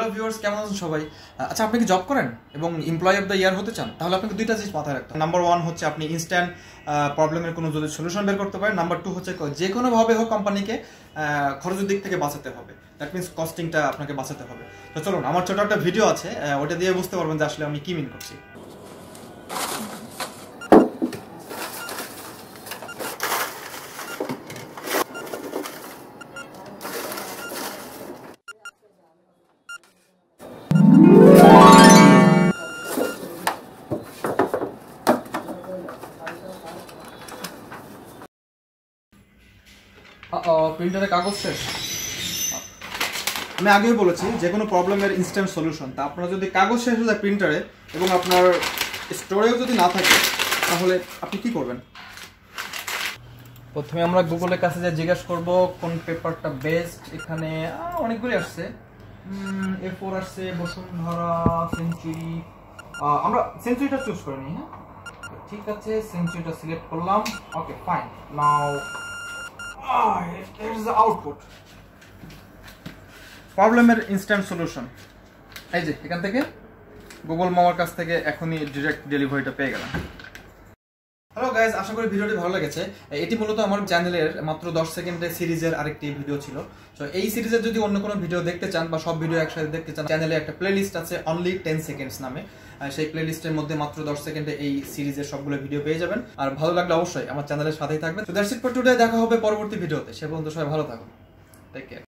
Hello viewers, কেমন আছেন সবাই? আচ্ছা, আপনি কি জব করেন এবং এমপ্লয়ি অফ দ্য ইয়ার হতে চান? তাহলে আপনাকে দুইটা জিনিস মাথায় রাখতে হবে। নাম্বার 1 হচ্ছে আপনি ইনস্ট্যান্ট প্রবলেমের কোনো যদি সলিউশন বের করতে পারেন। নাম্বার 2 হচ্ছে যে কোনোভাবে হোক কোম্পানিকে খরচের দিক থেকে বাঁচাতে হবে। দ্যাট মিনস কস্টিংটা আপনাকে বাঁচাতে হবে। তো চলুন, আমার ছোট একটা ভিডিও আছে, ওটা দিয়ে বুঝতে পারবেন যে আসলে আমি কি মিন করছি। প্রিন্টারে কাগজ শেষ। আমি আগেই বলেছি যে কোনো প্রবলেমের ইনস্ট্যান্ট সলিউশন। তা আপনার যদি কাগজ শেষ হয়ে যায় প্রিন্টারে এবং আপনার স্টোরেও যদি না থাকে, তাহলে আপনি কি করবেন? প্রথমে আমরা গুগলের কাছে যা জিজ্ঞেস করব কোন পেপারটা বেস্ট। এখানে অনেকগুলি আসছে, A4 আসছে, বসুন্ধরা, সেঞ্চুরি। আমরা সেঞ্চুরিটা চুজ করে নিই। হ্যাঁ, ঠিক আছে, সেঞ্চুরিটা সিলেক্ট করলাম। Okay, fine. Now here's the output. প্রবলেমের ইনস্ট্যান্ট সলিউশন এই যে এখান থেকে গুগল মামার কাছ থেকে এখনই ডিরেক্ট ডেলিভারিটা পেয়ে গেলাম। হ্যালো গাইজ, আশা করি ভিডিওটি ভালো লেগেছে। এটি মূলত আমার চ্যানেলের মাত্র 10 সেকেন্ডের সিরিজের আরেকটি ভিডিও ছিল। তো এই সিরিজের যদি অন্য কোনো ভিডিও দেখতে চান বা সব ভিডিও একসাথে দেখতে চান, চ্যানেলে একটা প্লেলিস্ট আছে অনলি 10 সেকেন্ডস নামে। সেই প্লেলিস্টের মধ্যে মাত্র 10 সেকেন্ডে এই সিরিজের সবগুলো ভিডিও পেয়ে যাবেন। আর ভালো লাগলে অবশ্যই আমার চ্যানেলের সাথেই থাকবেন। তো দ্যাটস ইট ফর টুডে। দেখা হবে পরবর্তী ভিডিওতে। সে পর্যন্ত সবাই ভালো থাকুন। Take care.